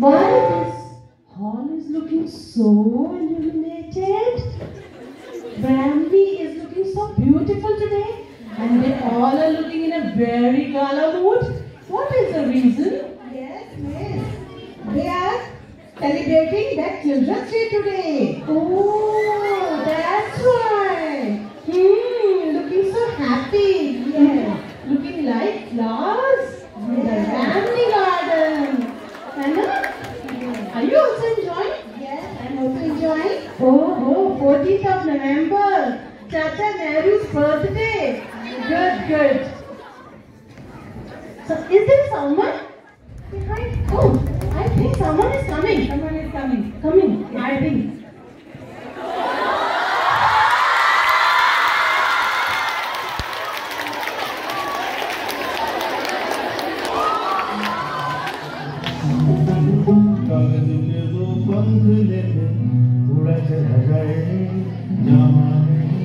Why this hall is looking so illuminated? Ramnee is looking so beautiful today, and they all are looking in a very gala mood. What is the reason? Yes, miss. They are celebrating their Children's Day today. Oh, that's why. Looking so happy. Yes. Looking like flowers in the Ramnee garden. Anna, are you also enjoying? Yes, I'm also enjoying. Oh, 14th of November. Chacha Nehru's birthday. Good. So, is there someone behind? Oh, I think someone is coming. Someone is coming. I think. कागज के दो पंख लेके उड़ चला जाए जहाँ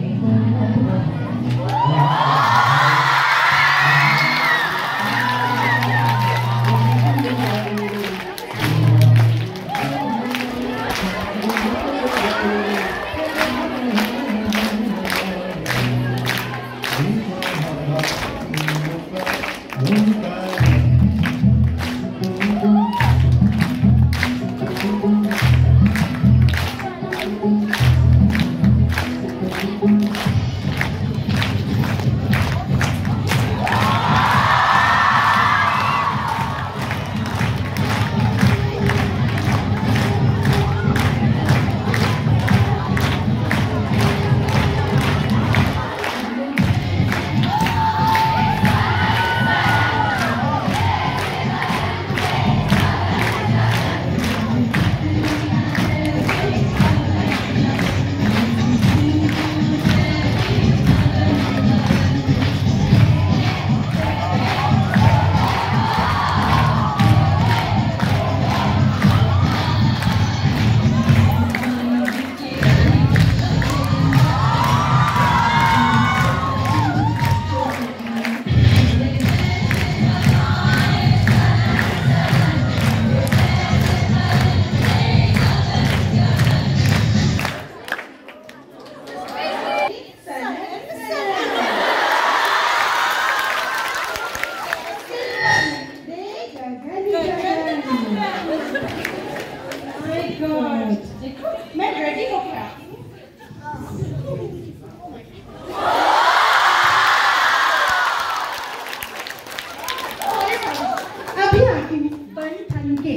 मैं रेडी हो गया। अभी आती हूँ बन ठन के।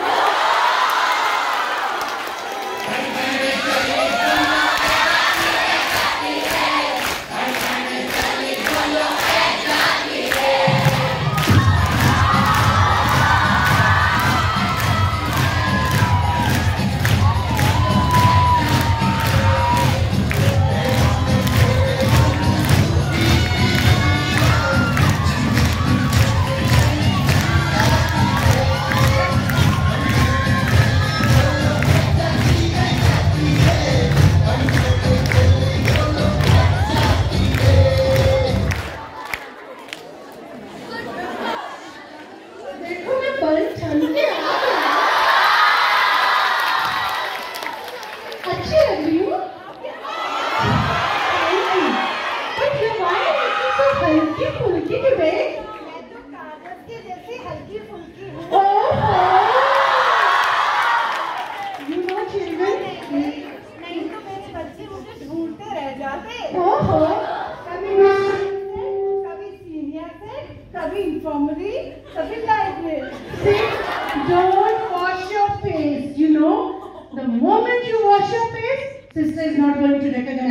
Don't wash your face. You know, the moment you wash your face, sister is not going to recognize